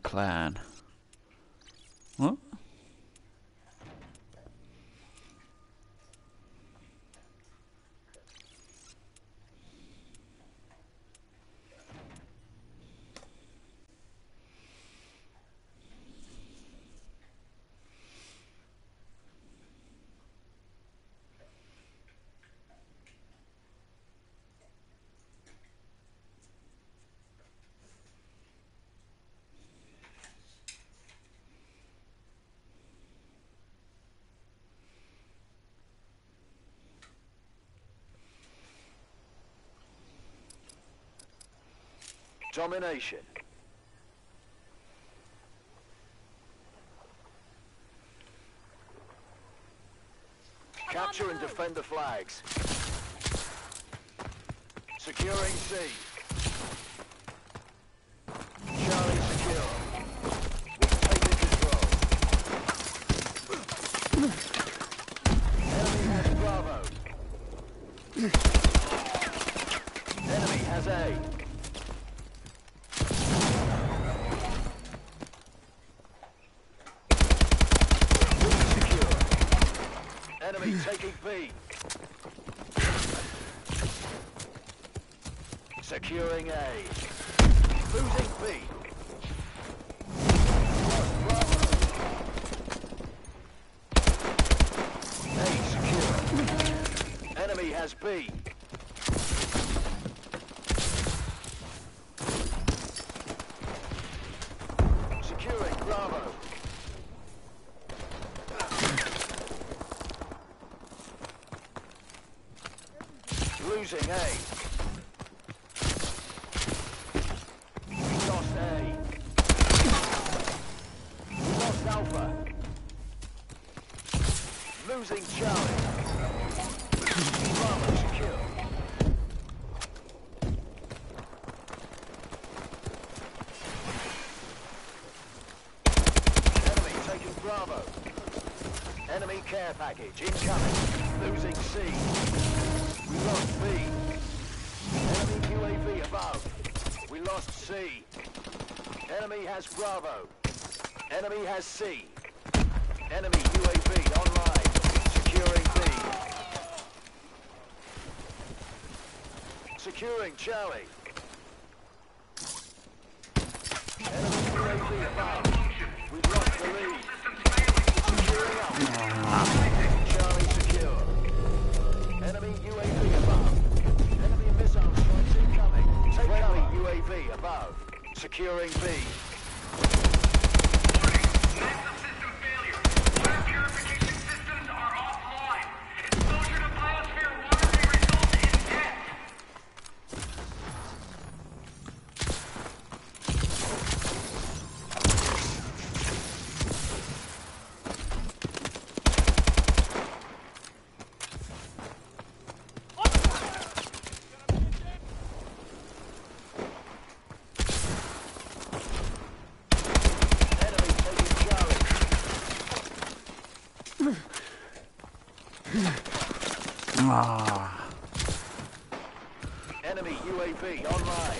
clan. Huh? Domination. Capture and defend the flags. Securing C. Charlie secure. We've taken control. Enemy has Bravo. Enemy has A. Enemy taking B. Securing A. Losing B. A secure. Enemy has B. Securing Bravo. Losing A. We lost A. We lost Alpha. Losing Charlie. Bravo secure. Enemy taking Bravo. Enemy care package incoming. Losing C. We lost B. Enemy UAV above. We lost C. Enemy has Bravo. Enemy has C. Enemy UAV online. Securing B. Securing Charlie. Enemy UAV above. We've lost the lead. Securing Alpha. Charlie secure. Enemy UAV above. Enemy missile strikes incoming. Take cover. UAV above. Securing B. Massive system failure. Water purification systems are offline. Exposure to biosphere water may result in death. Enemy UAV online.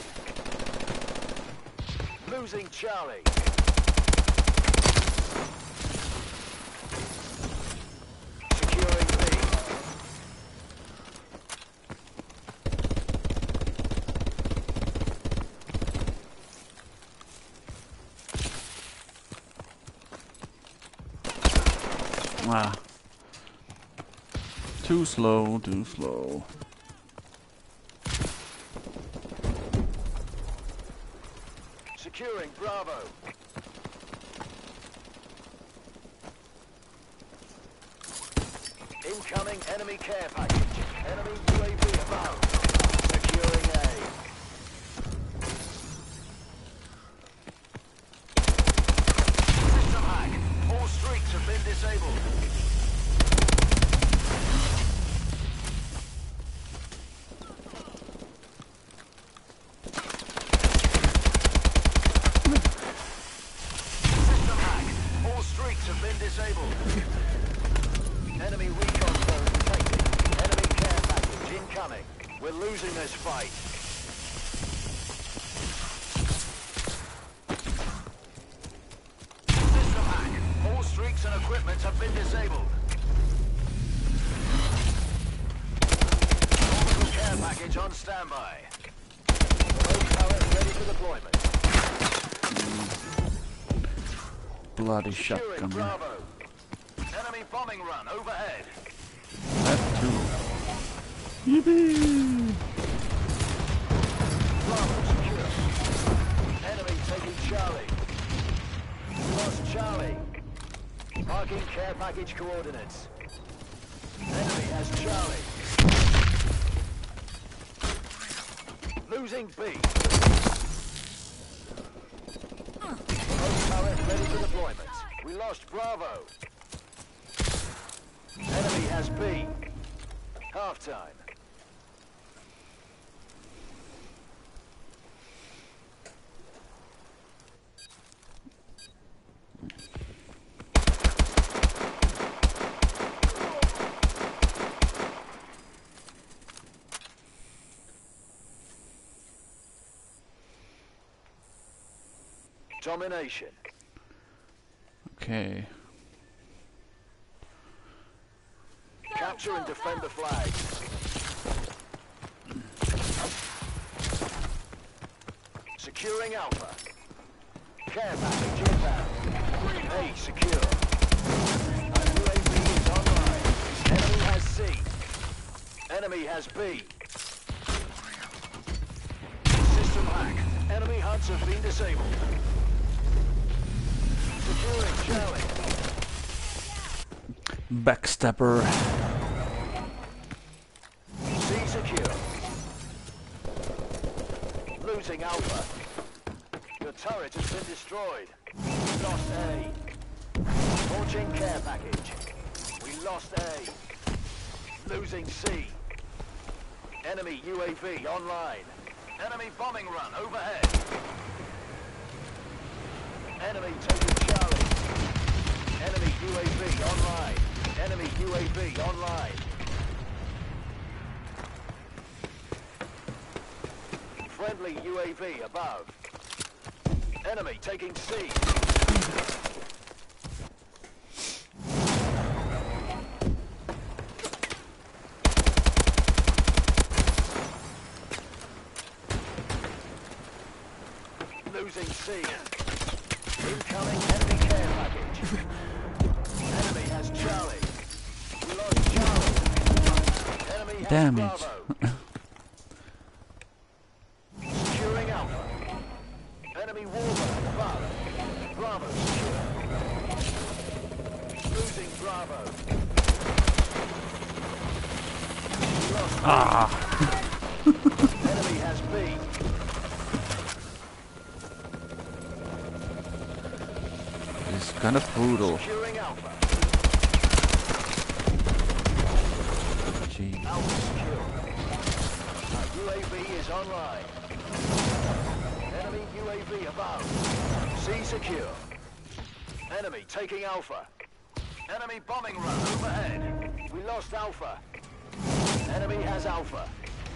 Losing Charlie. Securing B. Too slow, too slow. Securing Bravo. Incoming enemy care package. Enemy UAV above. Securing A. System hack. All streaks have been disabled. System hack. All streaks have been disabled. Enemy recon zone detected. Enemy care package incoming. We're losing this fight. have been disabled. Orbital care package on standby. Remote turret ready for deployment. Bloody Securing shotgun. Bravo. Enemy bombing run overhead. That too. Yippee! Bravo secure. Enemy taking Charlie. Lost Charlie. Marking care package coordinates. Enemy has Charlie. Losing B. Remote turret ready for deployment. We lost Bravo. Enemy has B. Half time. Domination. Okay. Capture and defend the flag. Securing Alpha. Care package inbound. A secure. Our UAV is online. Enemy has C. Enemy has B. System hack. Enemy hunts have been disabled. Securing Charlie. Backstabber. C secure. Losing Alpha. Your turret has been destroyed. We lost A. Launching care package. We lost A. Losing C. Enemy UAV online. Enemy bombing run overhead. Enemy taking Charlie. Enemy UAV online. Enemy UAV online. Friendly UAV above. Enemy taking C. Losing C. Incoming enemy care package. Enemy has Charlie. We lost Charlie. Enemy has Damn it. Bravo. Securing Alpha. Enemy warbird above. Bravo secure. Losing Bravo. We lost B. Enemy has B. It's kind of brutal. Securing Alpha. Gee. Alpha secure. Our UAV is online. Enemy UAV above. C secure. Enemy taking Alpha. Enemy bombing run overhead. We lost Alpha. Enemy has Alpha.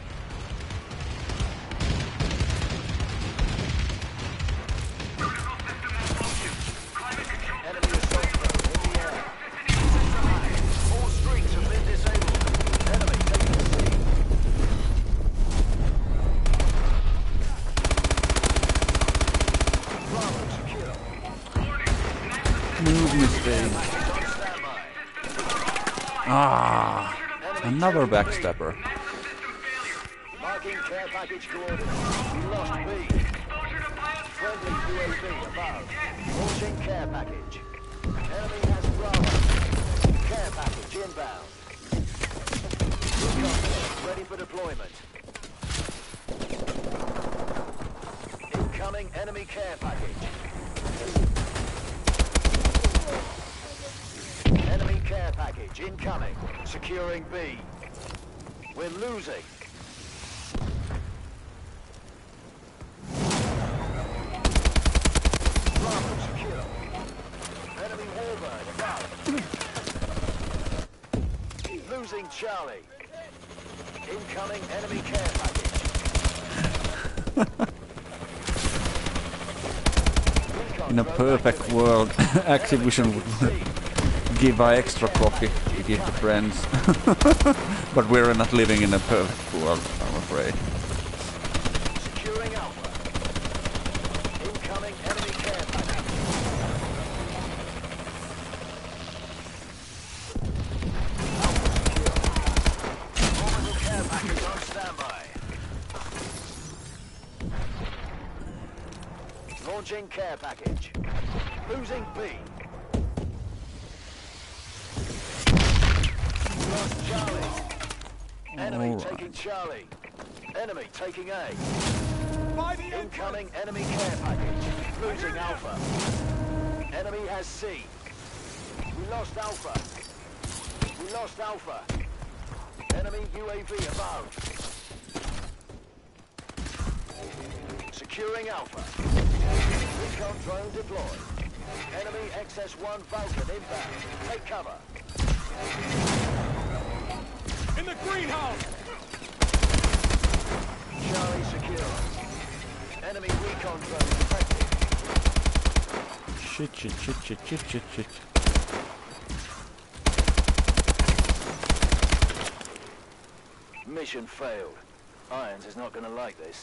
Enemy assault drone in the air. All streets have been disabled. Enemy taking C. Bravo secure. Move mistake. On standby. Ah, another backstabber. Marking care package coordinates. We lost B. Friendly UAV above. Launching care package. Enemy has Bravo. Care package inbound. Recon ready for deployment. Incoming enemy care package. Enemy care package incoming. Securing B. We're losing. Bravo secure. Enemy warbird above. Losing Charlie. Incoming enemy care package. In a perfect world, Activision would give our extra coffee we give to friends. But we're not living in a perfect world, I'm afraid. Securing Alpha. Incoming enemy care package. Orbital care package on standby. Launching care package. Losing B. Lost Charlie. Enemy All right. taking Charlie. Enemy taking A. Incoming enemy care package. Losing Alpha. Enemy has C. We lost Alpha. We lost Alpha. Enemy UAV above. Securing Alpha. Recon drone deployed. Enemy XS-1 Vulcan inbound. Take cover. In the greenhouse! Charlie secure. Enemy recon drone detected. Shit, shit, shit, shit, shit, shit, shit. Mission failed. Irons is not going to like this.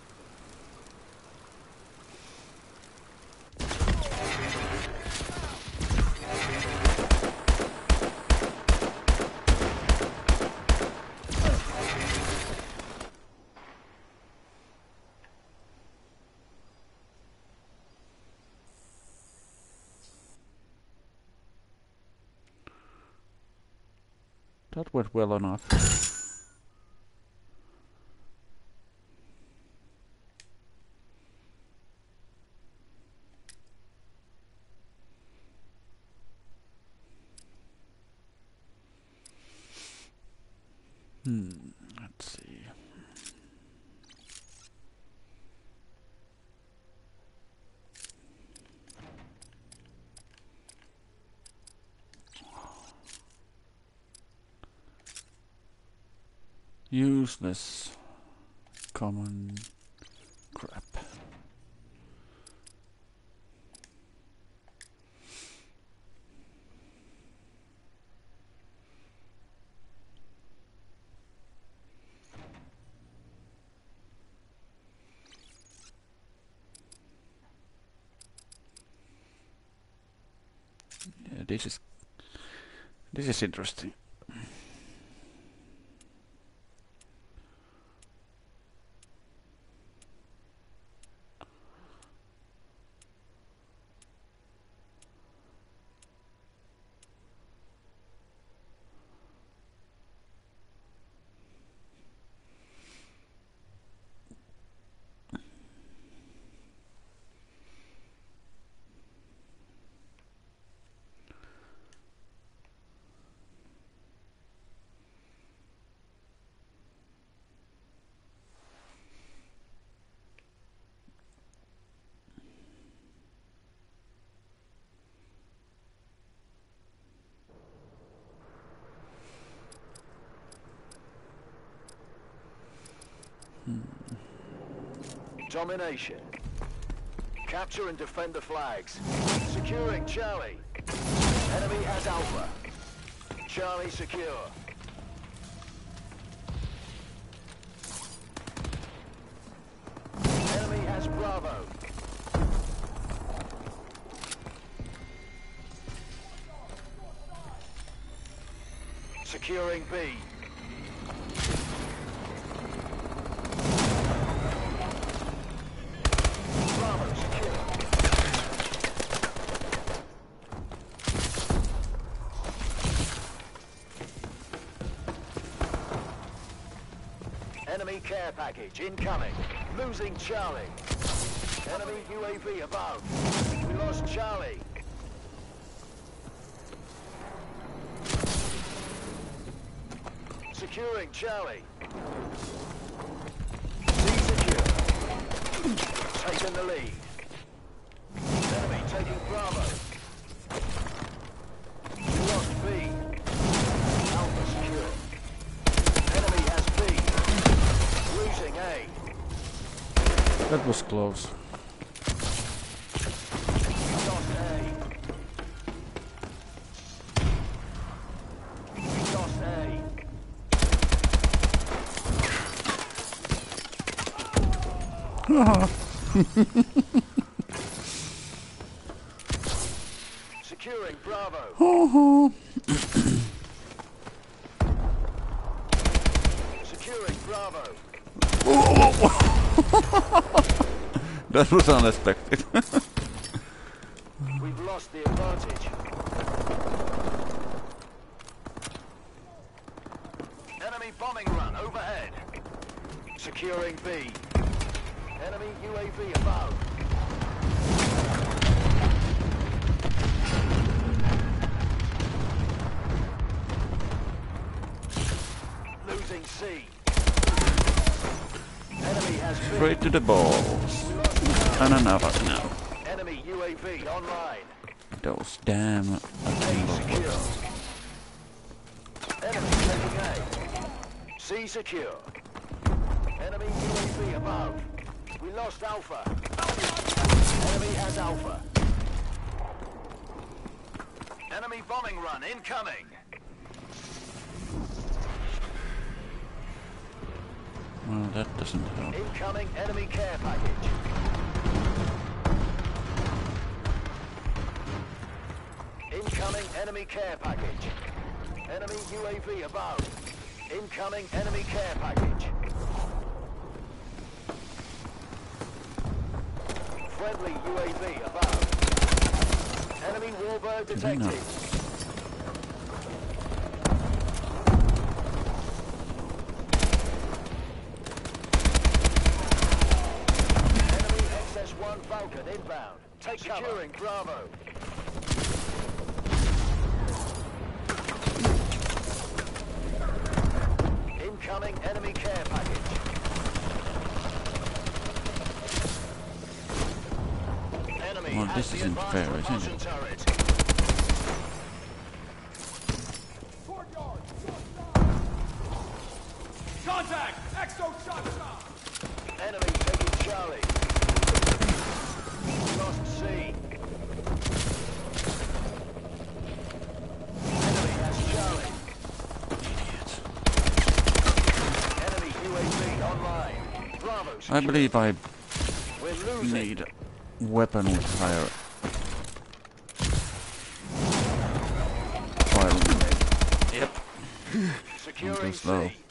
That went well enough. Let's see. Useless common crap. Yeah, this is interesting. Domination. Capture and defend the flags. Securing Charlie. Enemy has Alpha. Charlie secure. Enemy has Bravo. Securing B. Bravo secure. Enemy care package incoming. Losing Charlie. Enemy UAV above. We lost Charlie. Securing Charlie. C secure. Taking the lead. Enemy taking Bravo. We lost B. Alpha secure. Enemy has B. Losing A. That was close. Lost A. Securing Bravo. Securing Bravo. That was unexpected. We've lost the advantage. Enemy bombing run overhead. Securing B. Enemy UAV above. Losing C. Enemy has B. Straight to the balls. And another now. Enemy UAV online. Those damn A secure. Enemy taking A. C secure. Enemy UAV above. We lost Alpha. Enemy has Alpha. Enemy bombing run incoming. Well, that doesn't help. Incoming enemy care package. Incoming enemy care package. Enemy UAV above. Incoming enemy care package. Friendly UAV above. Enemy warbird detected. Enemy XS-1 Falcon inbound. Take cover. Securing Bravo. Incoming enemy care package. Enemy Well, has this the isn't advanced fair, isn't propulsion it? turret. Courtyard! Contact! Exo shot stop! Enemy taking Charlie. Lost C. Enemy has Charlie. Enemy UAV online. Bravo I secure. believe I We're losing. need a weapon with higher fire rate. Yep. Securing slow. C.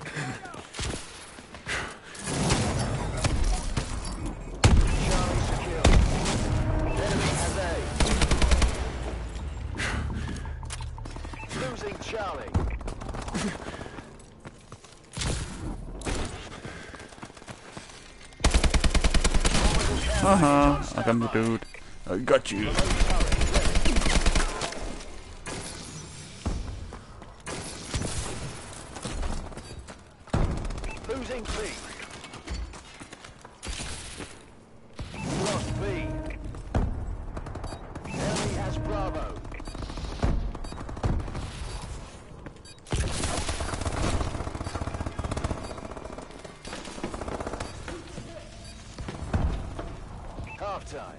Charlie secure. Enemy has A. Losing Charlie. I got me, dude. I got you. Losing B. Lost B. Enemy has Bravo. Half time.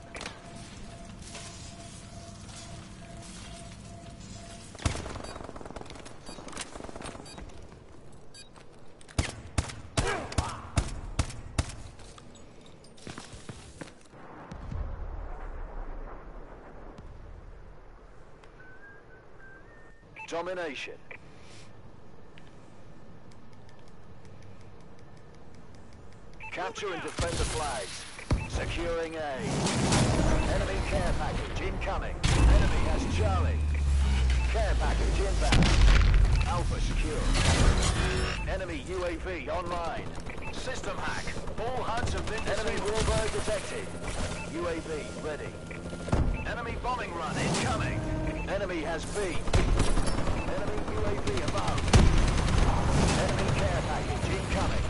Domination. Capture and defend the flags. Securing A. Enemy care package incoming. Enemy has Charlie. Care package inbound. Alpha secure. Enemy UAV online. System hack. All HUDs have been Enemy warbird detected. UAV ready. Enemy bombing run incoming. Enemy has B. Enemy UAV above. Enemy care package incoming.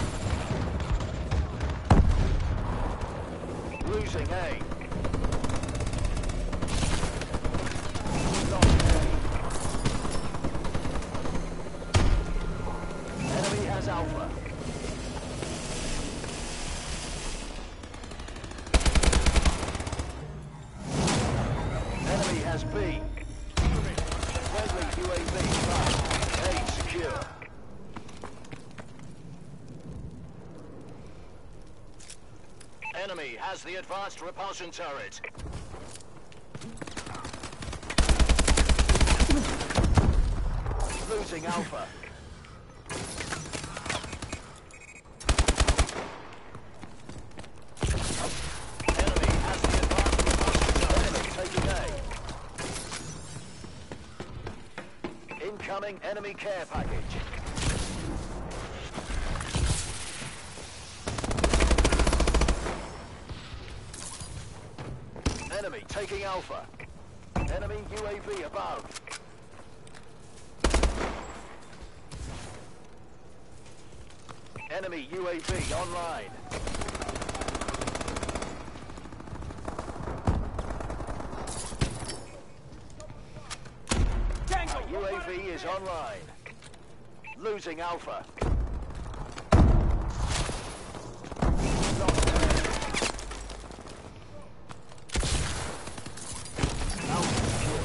Losing A. Lost A. Enemy has Alpha. Enemy has B. Friendly UAV above. A secure. Enemy has the advanced repulsion turret. Losing Alpha. Enemy has the advanced repulsion turret. Enemy taking A. Incoming enemy care package. Enemy taking Alpha. Enemy UAV above. Enemy UAV online. UAV is online. Losing Alpha. Lost Alpha secure.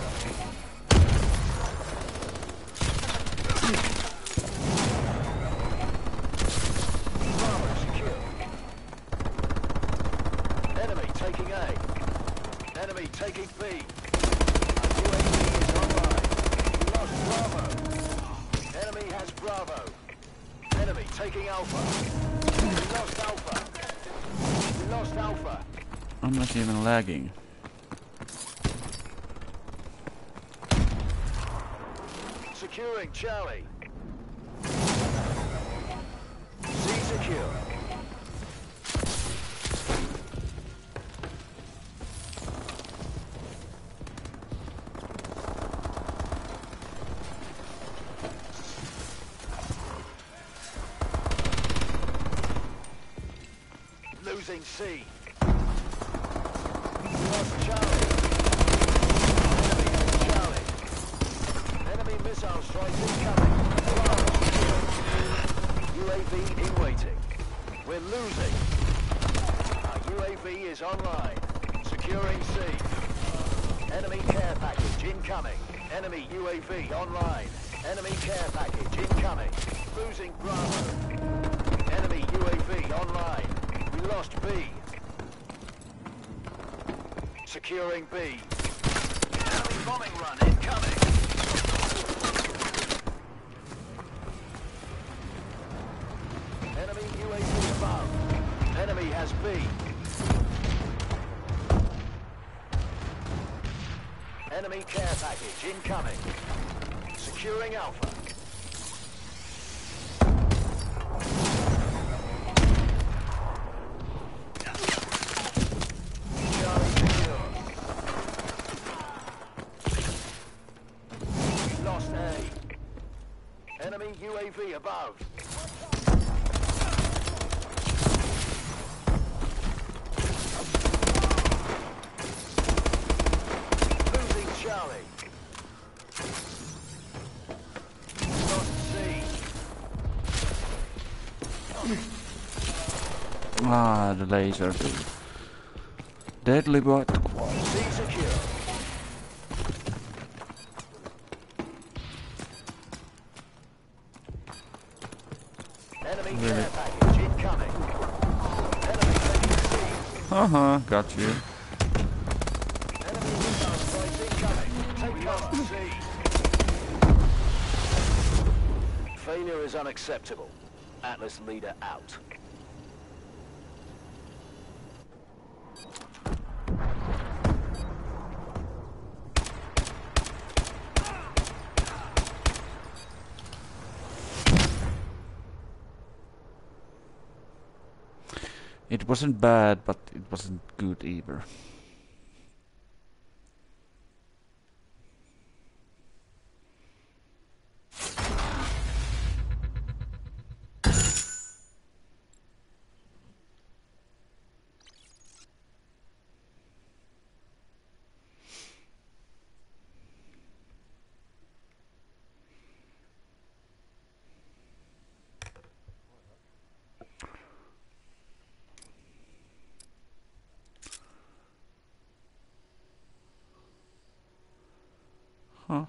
Bravo secure. Enemy taking A. Enemy taking B. UAV is online. We lost Bravo. Enemy has Bravo. Enemy taking Alpha. We lost Alpha. We lost Alpha. I'm not even lagging. Securing Charlie. C secure. Losing C. We lost Charlie. Enemy has Charlie. Enemy missile strikes incoming. UAV in waiting. We're losing. Our UAV is online. Securing C. Enemy care package incoming. Enemy UAV online. Enemy care package incoming. Losing Bravo. Enemy UAV online. We lost B. Securing B. Enemy bombing run incoming. Enemy UAV above. Enemy has B. Enemy care package incoming. Securing Alpha. Charlie secure. Lost A. Enemy UAV above. Losing Charlie. Lost C. Ah, the laser dude. Deadly but C secure. Enemy care package incoming. Enemy taking C. got you. Enemy missile strikes incoming. Take cover C. Failure is unacceptable. Atlas leader out. It wasn't bad, but it wasn't good either. Huh.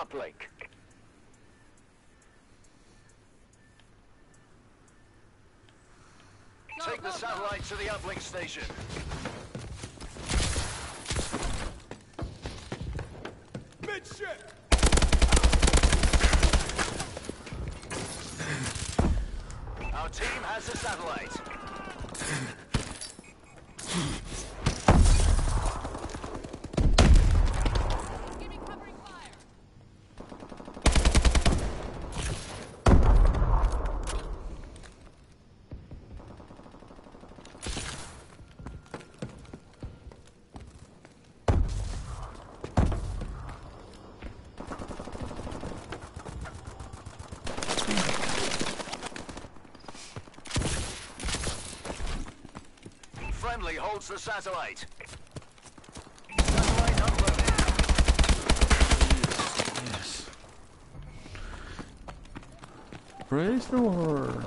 uplink. Take the satellite to the uplink station. Midship! Our team has the satellite. Give me covering fire. Friendly holds the satellite. Satellite uploaded. Yes. Praise the Lord.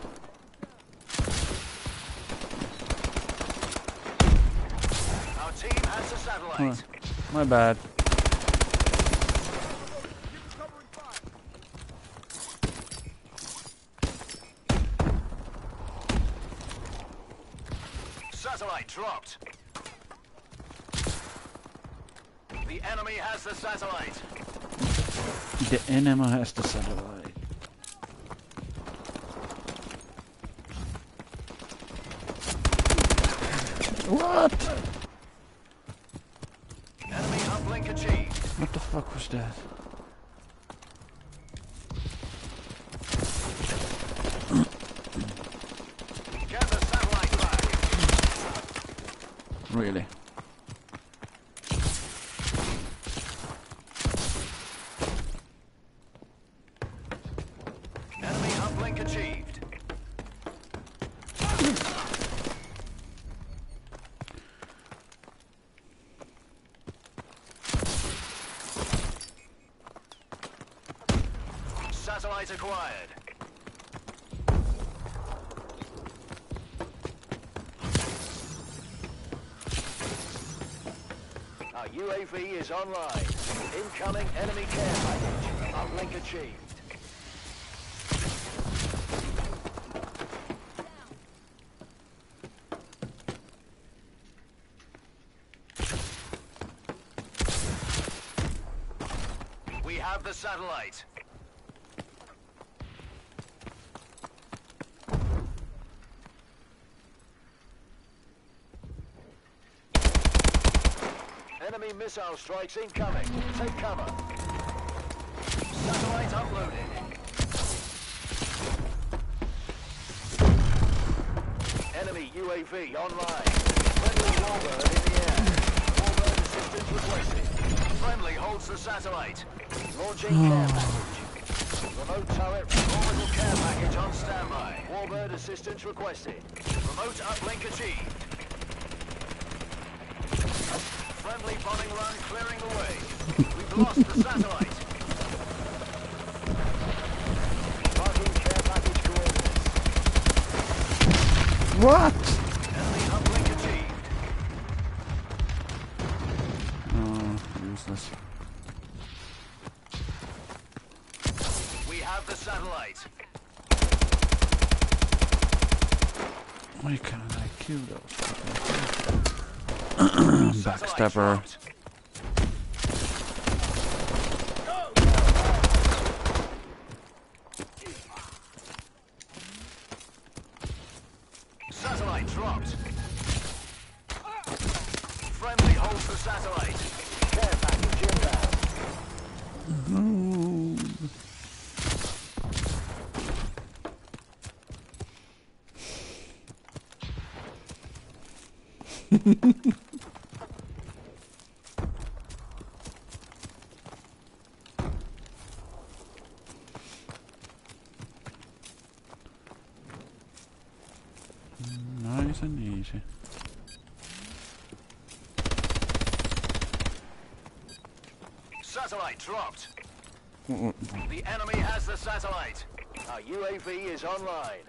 Our team has the satellite. My bad. Give me covering fire. Satellite dropped. The enemy has the satellite. The enemy has the satellite. What? Enemy uplink achieved. What the fuck was that? Get the satellite back. Really? Enemy uplink achieved. Satellite acquired. Our UAV is online. Incoming enemy care package. Uplink achieved. We have the satellite. Enemy missile strikes incoming. Take cover. Satellite uploaded. Enemy UAV online. Friendly Warbird in the air. Warbird assistance requested. Friendly holds the satellite. Launching care package. Remote turret orbital care package on standby. Warbird assistance requested. Remote uplink achieved. Friendly bombing run clearing the way. We've lost the satellite. Marking care package coordinates. What? Enemy uplink achieved. Oh, useless. We have the satellite. Why can't I kill those? Satellite Backstabber. dropped. Satellite dropped. Friendly holds the satellite. Care package inbound. Nice and easy. Satellite dropped. The enemy has the satellite. Our UAV is online.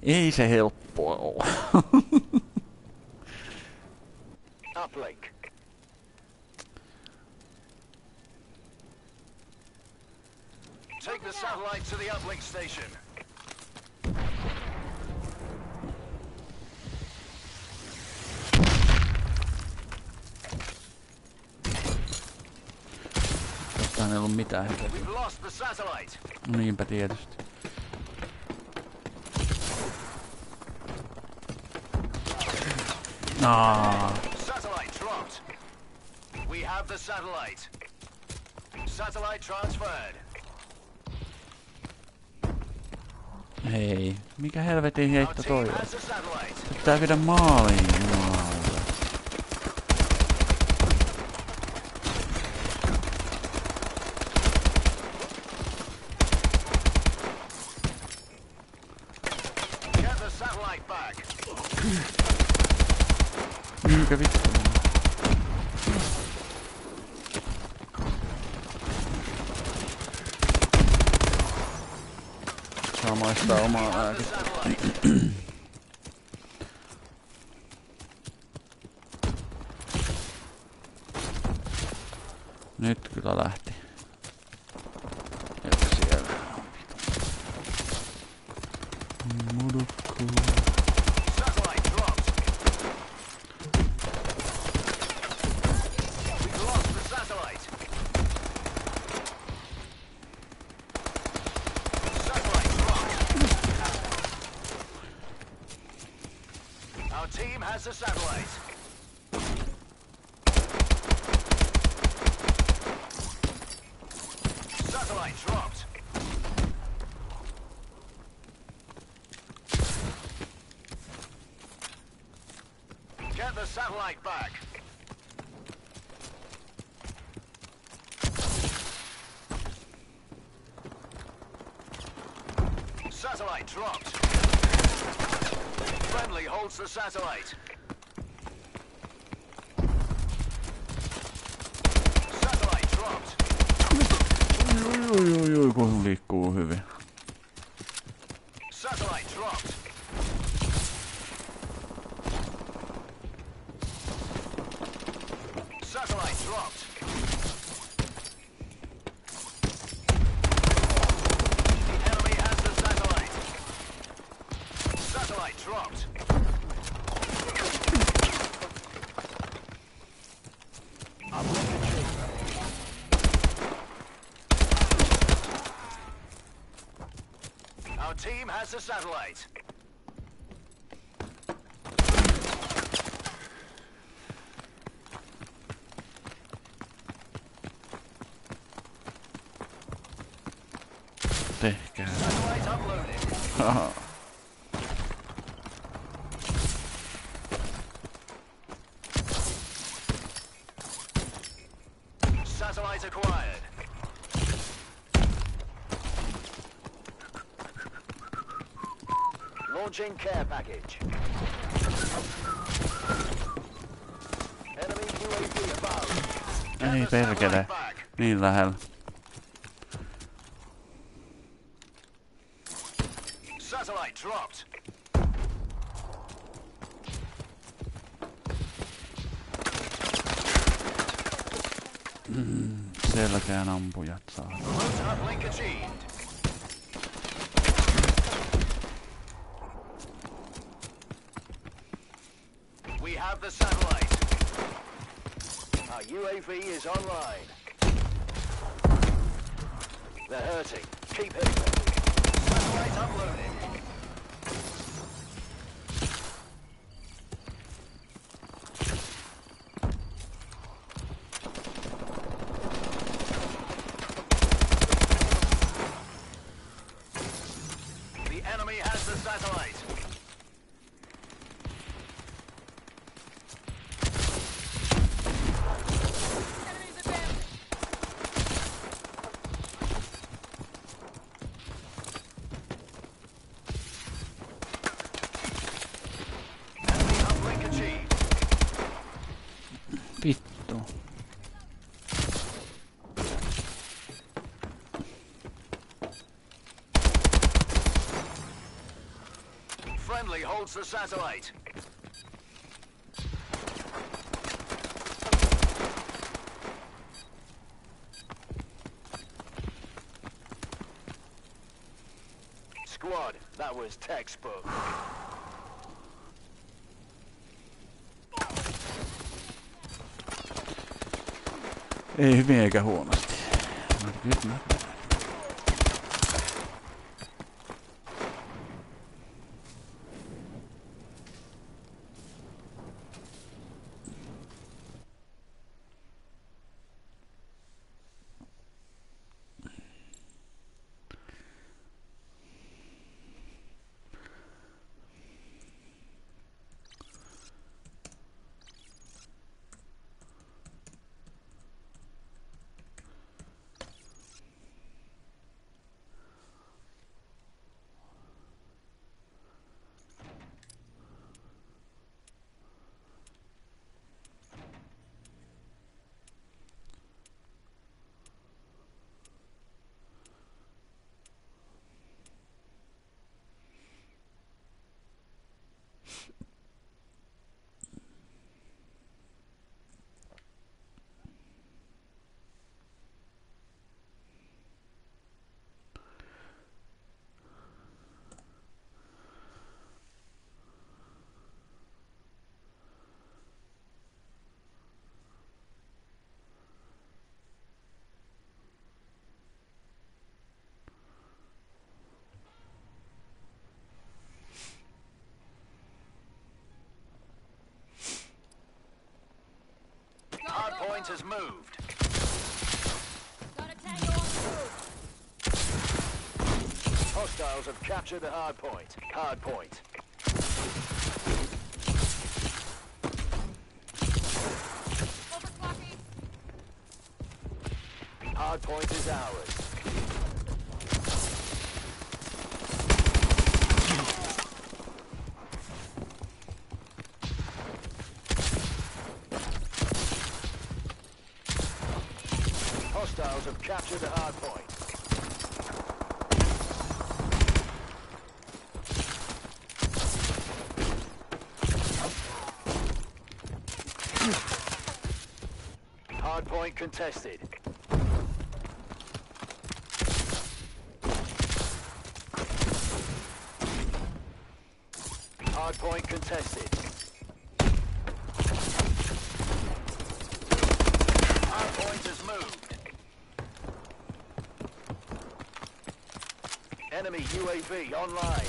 Ei se helppoa ole. Uplink. Take the satellite to the uplink station. Tostahan ei ollut mitään hyötyä. We've lost the satellite. Niinpä tietysti. Satellite dropped. We have the satellite. Satellite transferred. Hei, mikä helvetin Our heitto toi team on? has the satellite. Se pitää viedä maaliin, jumalauta. Get the satellite back. Minkä vittu? Saa maistaa omaa The lääkettä. satellite. Nyt kyllä lähti. Ja siellä on mudukku. Satellite dropped. We've lost the satellite. Satellite dropped. Our team has the satellite. Satellite dropped. Get the satellite back. Satellite dropped. Friendly holds the satellite. Satellite dropped. Oi, kun liikkuu hyvin. Satellite dropped. Satellite dropped. The enemy has the satellite. Satellite dropped. Uplink achieved. Our team has the satellite. Tehkää. Satellite uploaded. Satellite acquired. Launching care package. Enemy UAV above. Get Ei the perkele. satellite back. Niin lähellä. Satellite dropped. Selkeän ampujat saa. Remote uplink achieved. We have the satellite. Our UAV is online. They're hurting. Keep hitting them. Satellite uploaded. The enemy has the satellite. Enemies advanced. Friendly holds the satellite. Squad, that was textbook. Ei hyvin eikä huonosti. Nyt mä. Hardpoint has moved. Got a tango on the roof. Hostiles have captured the hardpoint. Hardpoint. Overclocking. Hardpoint is ours. Hostiles have captured the hardpoint. Hardpoint contested. Hardpoint contested. Hardpoint has moved. Enemy UAV online.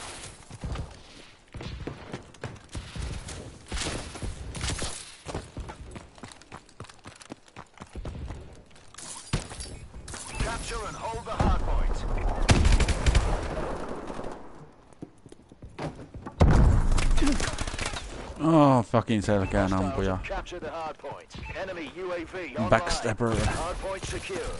Capture and hold the hardpoint. Oh, fucking selkään Hostiles ampuja. have captured the hardpoint. Enemy UAV online. Backstabber. Hardpoint secure.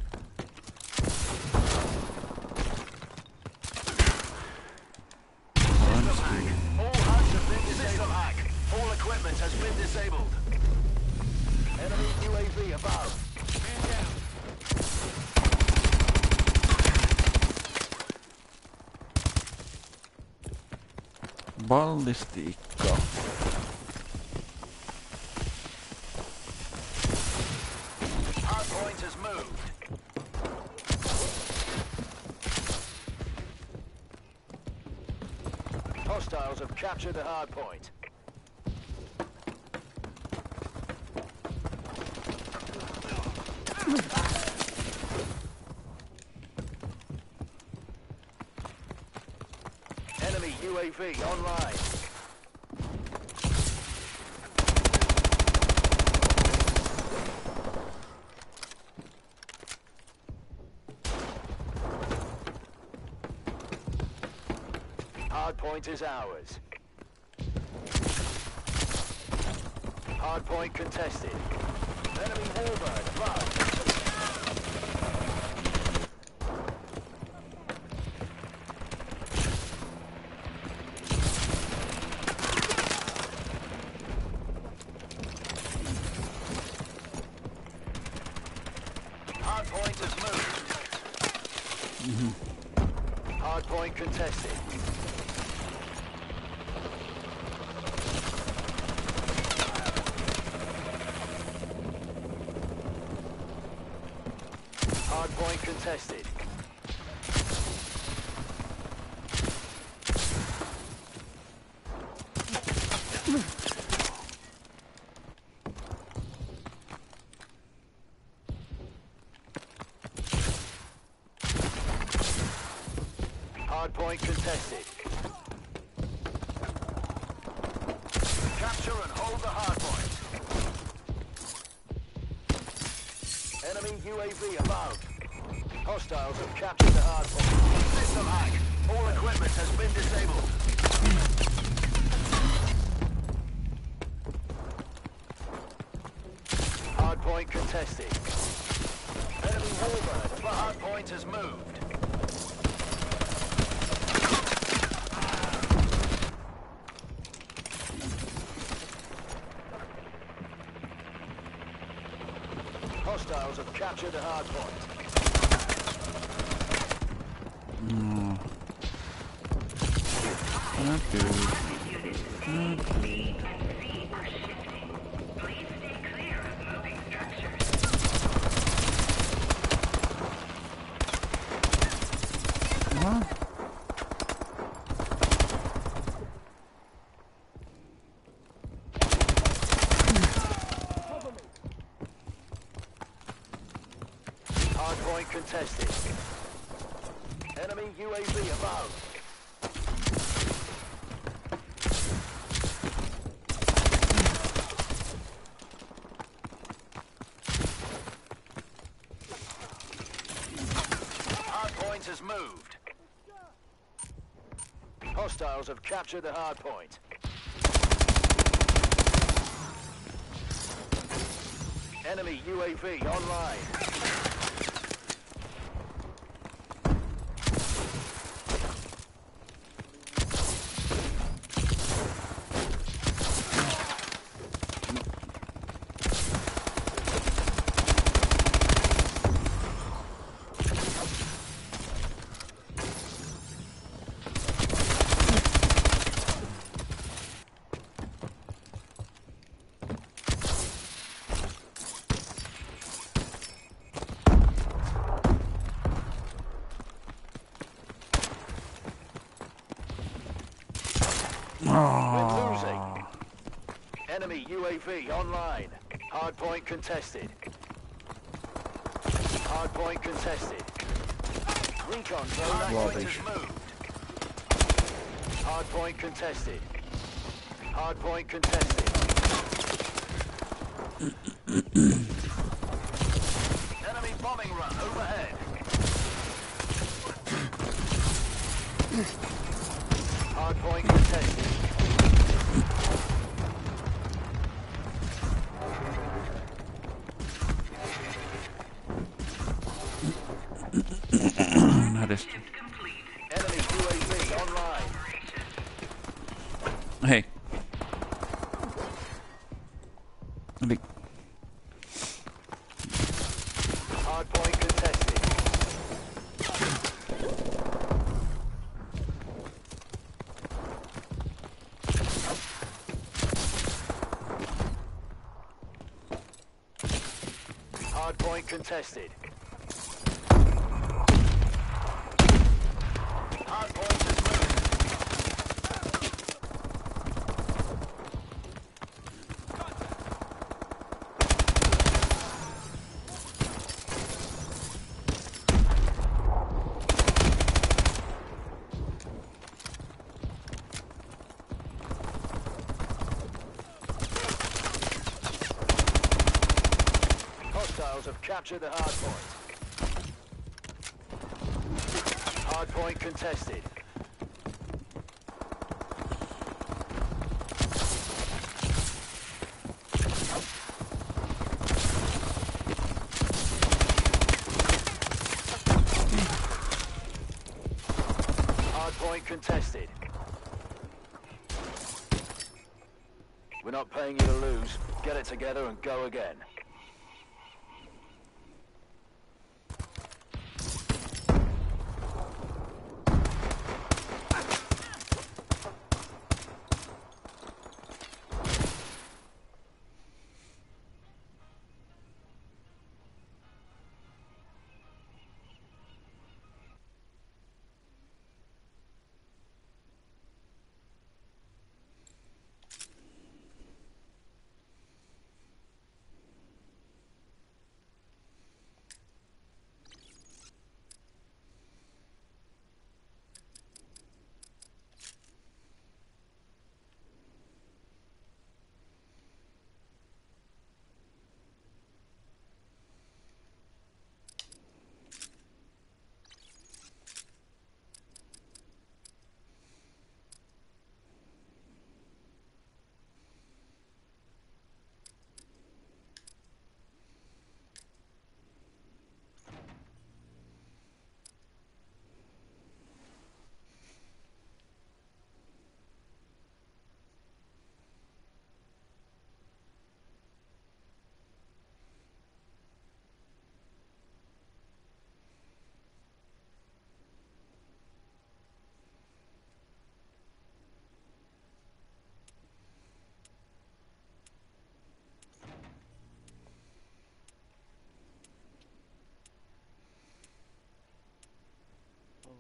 All HUDs have been disabled. All equipment has been disabled. Enemy UAV above. Man down. Ballistiikka. Hardpoint has moved. Hostiles have captured the hardpoint. Enemy UAV online. Hardpoint is ours. Hardpoint contested. Enemy warbird above. Hardpoint has moved. Hardpoint contested. Hardpoint contested. Hardpoint contested. Capture and hold the hardpoint. Enemy UAV above. Hostiles have captured the hardpoint. System hack. All equipment has been disabled. Hardpoint contested. Enemy warbird. The hardpoint has moved. Hostiles have captured the hardpoint. Hardpoint contested. Enemy UAV above. Hardpoint has moved. Hostiles have captured the hardpoint. Enemy UAV online. We're losing. Enemy UAV online. Hardpoint contested. Hardpoint contested. Recon drone hardpoint has moved. Hardpoint contested. Hardpoint contested. Enemy bombing run overhead. Hardpoint contested. Hädistä. Enemy UAV online. Hei. Eli Hardpoint contested. Hardpoint contested. Hardpoint is moved. Hostiles have captured the hardpoint. Hardpoint contested. Hardpoint contested. We're not paying you to lose. Get it together and go again.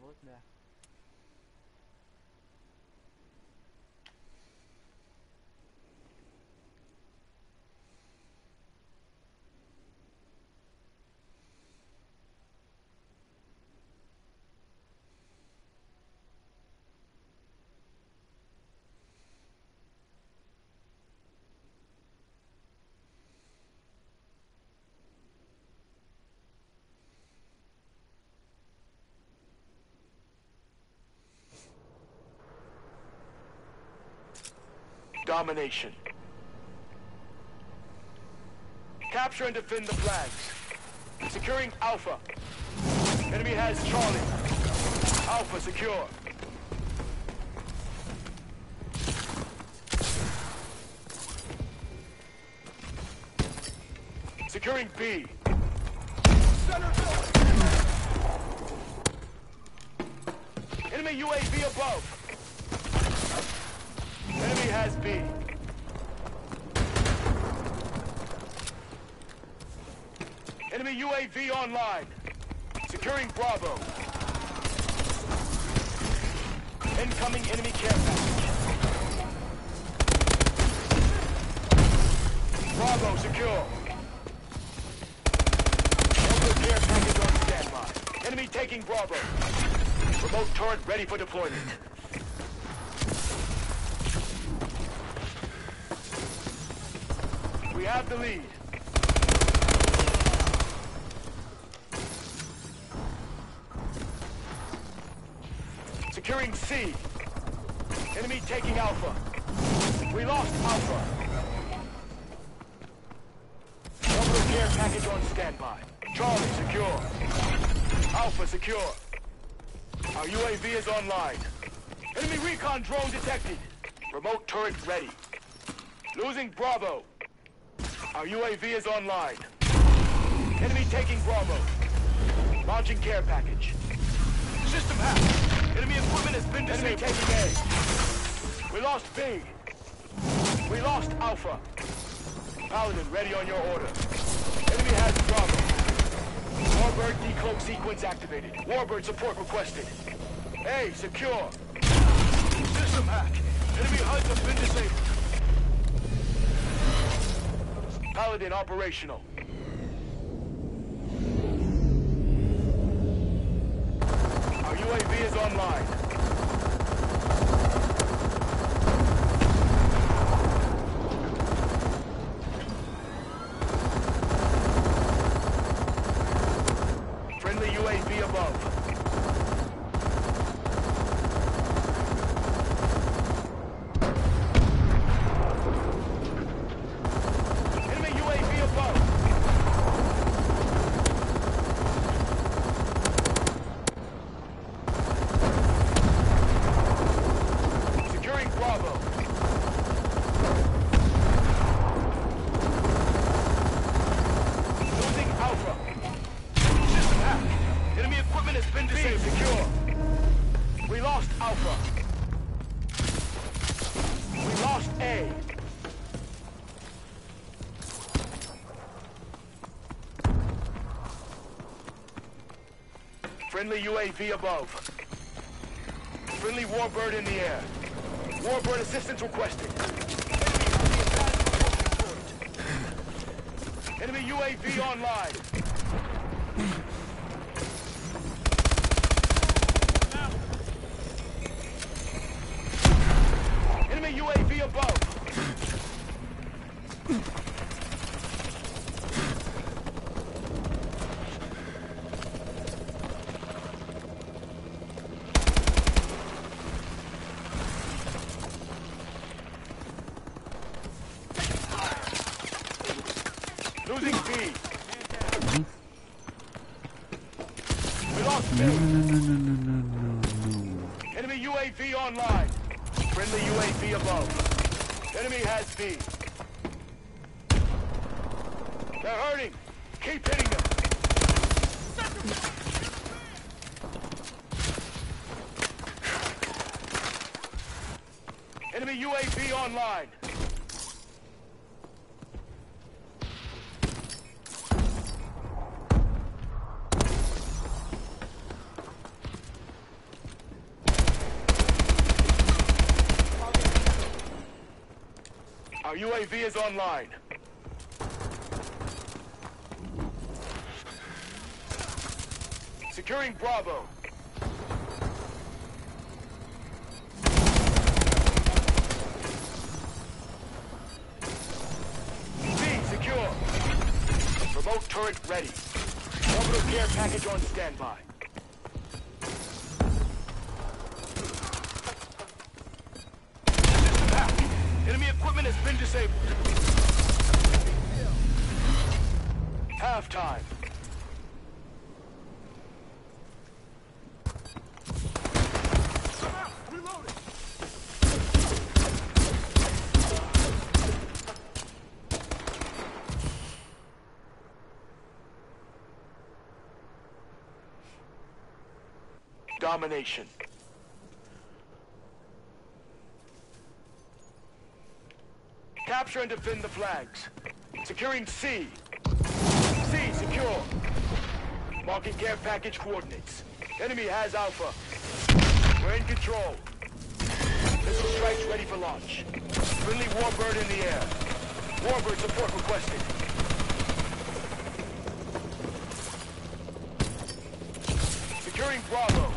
vớt ra. Domination. Capture and defend the flags. Securing Alpha. Enemy has Charlie. Alpha secure. Securing B. Enemy UAV above. Enemy has B. Enemy UAV online. Securing Bravo. Incoming enemy care package. Bravo secure. Local care package on standby. Enemy taking Bravo. Remote turret ready for deployment. We have the lead. Securing C. Enemy taking Alpha. We lost Alpha. Orbital care package on standby. Charlie secure. Alpha secure. Our UAV is online. Enemy recon drone detected. Remote turret ready. Losing Bravo. Our UAV is online. Enemy taking Bravo. Launching care package. System hacked. Enemy equipment has been disabled. Enemy taking A. We lost B. We lost Alpha. Paladin ready on your order. Enemy has Bravo. Warbird decloak sequence activated. Warbird support requested. A secure. System hack. Enemy HUDs have been disabled. Paladin operational. Our UAV is online. Friendly UAV above. Friendly UAV above. Friendly Warbird in the air. Warbird assistance requested. Enemy UAV online. Enemy UAV above. Losing B. We lost B. No. Enemy UAV online. Friendly UAV above. Enemy has B. They're hurting. Keep hitting them. Enemy UAV online. Our UAV is online. Securing Bravo. B secure. Remote turret ready. Orbital care package on standby. System hacked. Enemy equipment has been disabled. Halftime. Reloading. Domination. Capture and defend the flags. Securing C. C secure. Marking care package coordinates. Enemy has Alpha. We're in control. Missile strikes ready for launch. Friendly Warbird in the air. Warbird support requested. Securing Bravo.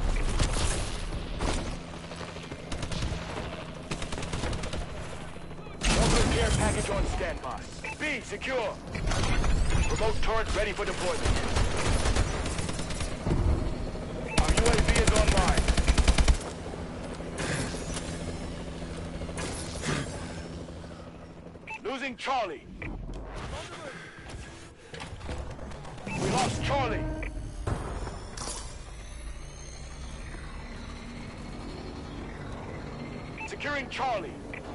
Orbital care package on standby. B secure. Remote turret ready for deployment. Our UAV is online. Losing Charlie. We lost Charlie. Securing Charlie.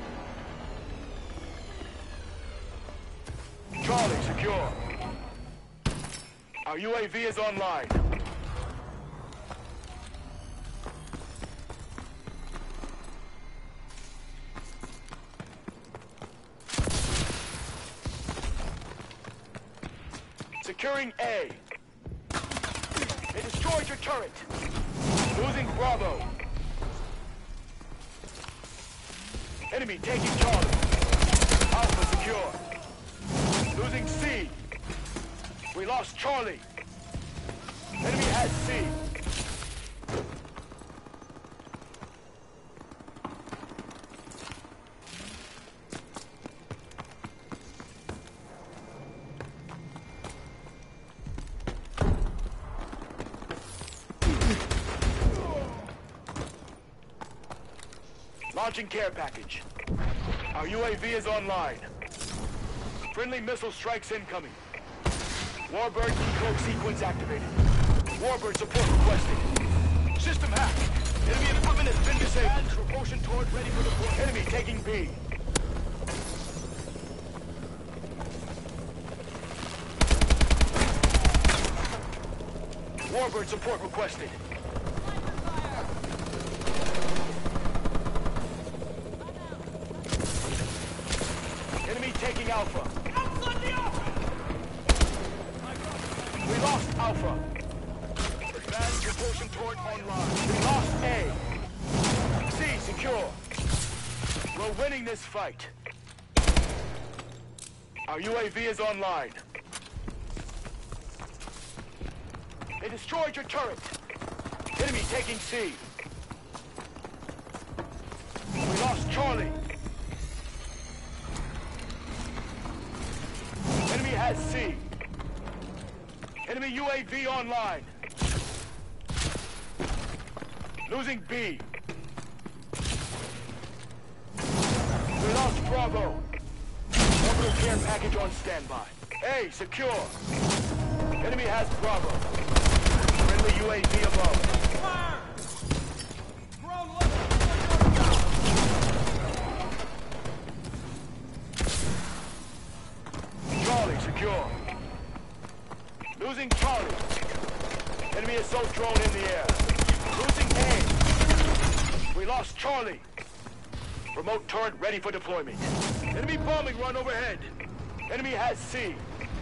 Charlie secure. Our UAV is online. Securing A. They destroyed your turret. Losing Bravo. Enemy taking Charlie. Alpha secure. Losing C. We lost Charlie. Enemy has C. Launching care package. Our UAV is online. Friendly missile strikes incoming. Warbird decloak sequence activated. Warbird support requested. System hacked. Enemy equipment has been disabled. Propulsion turret ready for deployment. Enemy taking B. Warbird support requested. Enemy taking Alpha. We lost Alpha. Advanced propulsion turret online. We lost A. C secure. We're winning this fight. Our UAV is online. They destroyed your turret. Enemy taking C. We lost Charlie. Enemy has C. Enemy UAV online. Losing B. We lost Bravo. Orbital care package on standby. A secure. Enemy has Bravo. Friendly UAV above. Fire! Ground level. Charlie secure. Losing Charlie. Enemy assault drone in the air. Losing A. We lost Charlie. Remote turret ready for deployment. Enemy bombing run overhead. Enemy has C.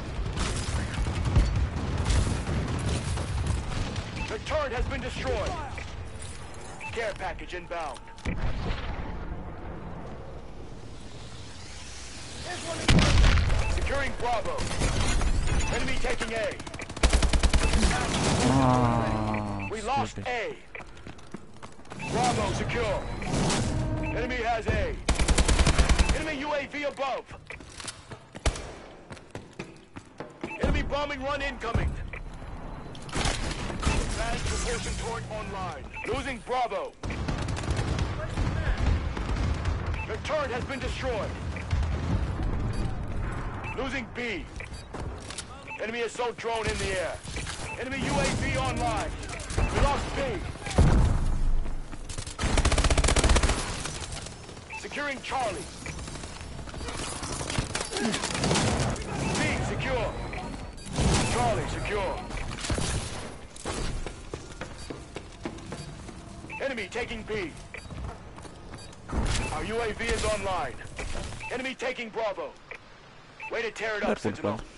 The turret has been destroyed. Care package inbound. Securing Bravo. Enemy taking A. Ah, We lost stupid. A. Bravo secure. Enemy has A. Enemy UAV above. Enemy bombing run incoming. Advanced propulsion turret online. Losing Bravo. The turret has been destroyed. Losing B. Enemy assault drone in the air. Enemy UAV online. We lost B. Securing Charlie. B secure. Charlie secure. Enemy taking B. Our UAV is online. Enemy taking Bravo. Way to tear it up, That went Sentinel. well.